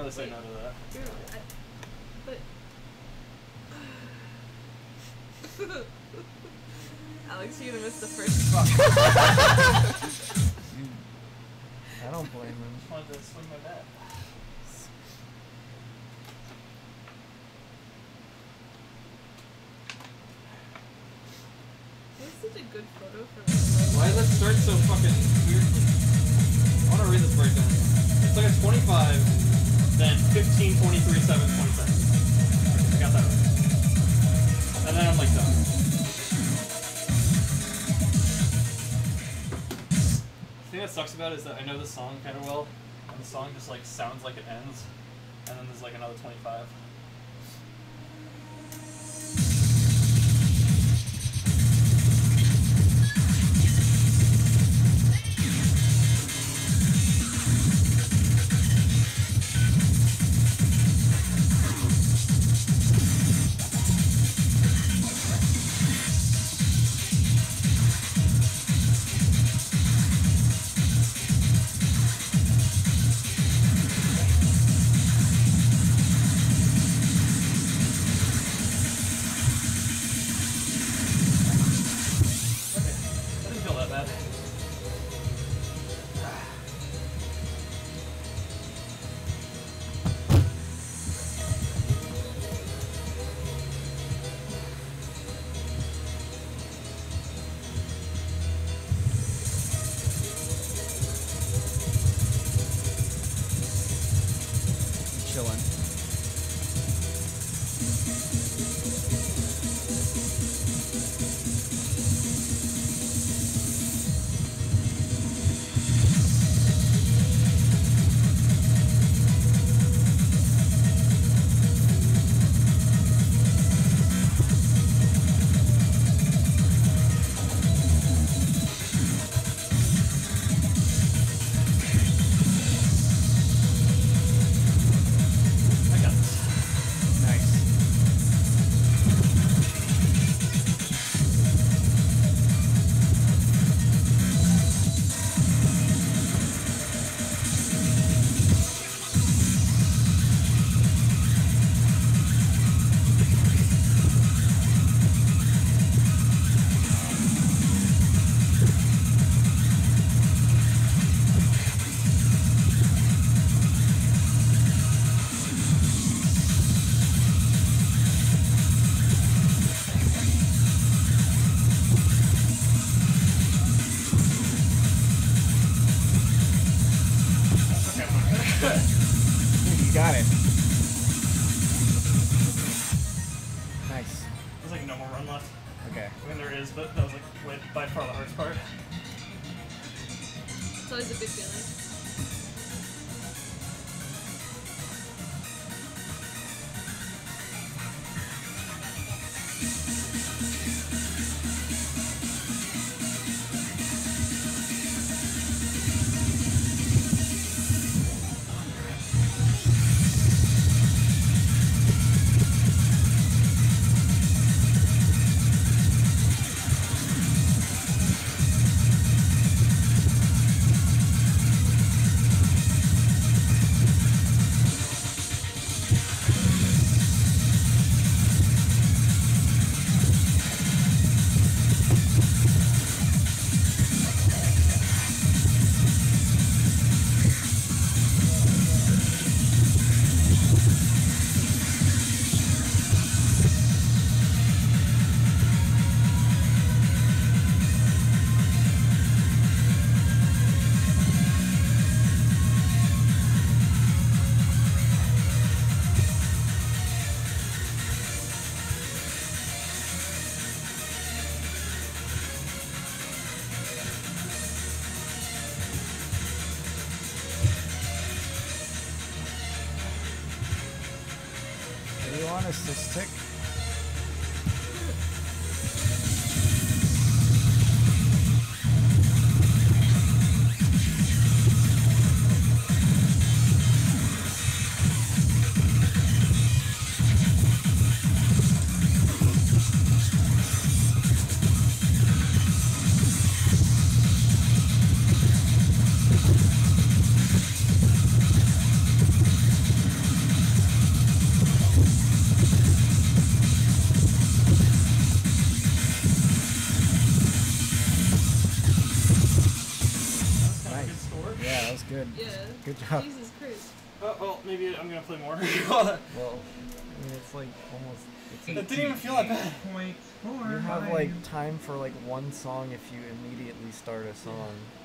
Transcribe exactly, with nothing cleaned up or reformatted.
really say no to that. Dude, I, but Alex, you're gonna miss the first fuck. I don't blame him. I just wanted to swing my bat. That's such a good photo for me. Why does it start so fucking weirdly? I want to read this breakdown again. It's like a twenty-five, then fifteen, twenty-three, seven, twenty-seven. Okay, I got that right. And then I'm like done. The thing that sucks about it is that I know this song kind of well, and the song just like sounds like it ends, and then there's like another twenty-five. You got it. Nice. There's like no more run left. Okay. I mean there is, but that was like way, by far the hardest part. It's always a good feeling. Do you want us to stick? good. Yeah. Good job. Jesus Christ. Oh, well, maybe I'm gonna play more. Well, I mean, it's like almost. It's It like didn't even feel that bad. Point four. you have like time for like one song if you immediately start a song.